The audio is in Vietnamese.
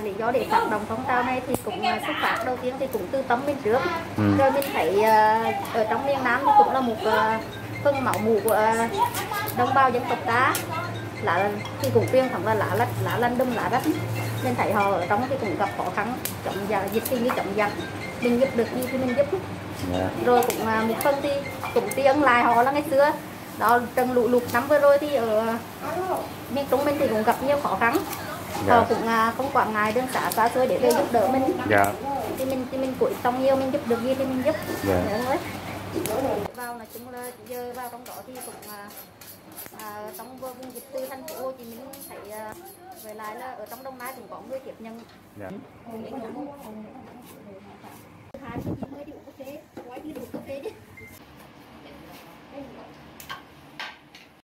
lý do để phát động phong trào này thì cũng xuất phát đầu tiên thì cũng từ tâm mình trước. Rồi mình thấy ở trong miền Nam thì cũng là một phần máu mủ của đồng bào dân tộc ta, là thì cũng truyền thống là lá lành đùm lá rách. Mình thấy họ ở trong thì cũng gặp khó khăn chống dịch thì như chống giặc, mình giúp được gì thì mình giúp. Rồi cũng một phần thì cũng tiếng lại họ là ngày xưa đó, trận lũ lụt năm vừa rồi thì ở miền Trung mình thì cũng gặp nhiều khó khăn. Họ cũng không quản ngại đường xa xôi để về giúp đỡ mình. Thì mình cuối trong nhiều, mình giúp được gì thì mình giúp. Vào nói chung là giờ vào trong đó thì cũng trong vùng dịch từ thành phố Hồ Chí Minh thấy với lại là ở trong Đồng Nai cũng có người tiếp nhận.